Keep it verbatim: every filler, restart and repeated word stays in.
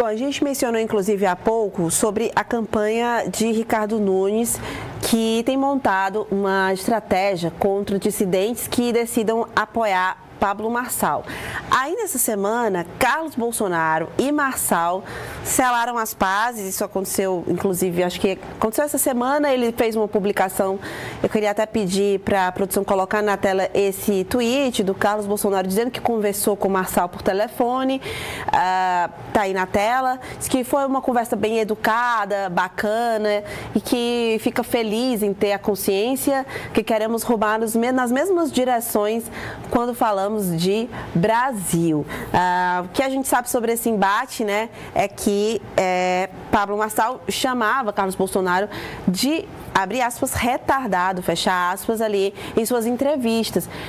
Bom, a gente mencionou inclusive há pouco sobre a campanha de Ricardo Nunes, que tem montado uma estratégia contra dissidentes que decidam apoiar Pablo Marçal. Aí nessa semana, Carlos Bolsonaro e Marçal selaram as pazes. Isso aconteceu, inclusive, acho que aconteceu essa semana. Ele fez uma publicação. Eu queria até pedir para a produção colocar na tela esse tweet do Carlos Bolsonaro dizendo que conversou com o Marçal por telefone. Uh, tá aí na tela. Diz que foi uma conversa bem educada, bacana e que fica feliz em ter a consciência que queremos roubar nas mesmas direções quando falamos de Brasil. Ah, o que a gente sabe sobre esse embate, né, é que é, Pablo Marçal chamava Carlos Bolsonaro de, abre aspas, retardado, fecha aspas, ali em suas entrevistas.